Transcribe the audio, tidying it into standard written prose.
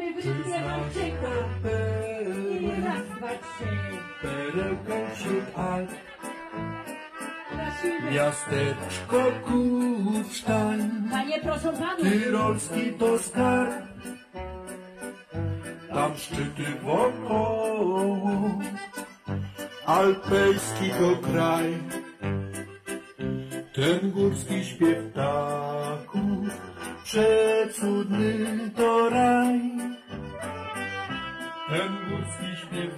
my wyszliśmy Marczyka. I raz, dwa, trzy. Perełkę wśród Alp. Miasteczko Kufstein. Panie, proszę panu. Tyrolski to skarb. Tam szczyty wokoło. Alpejski to kraj. Ten górski śpiew ptaków, przecudny to raj. Ten górski śpiew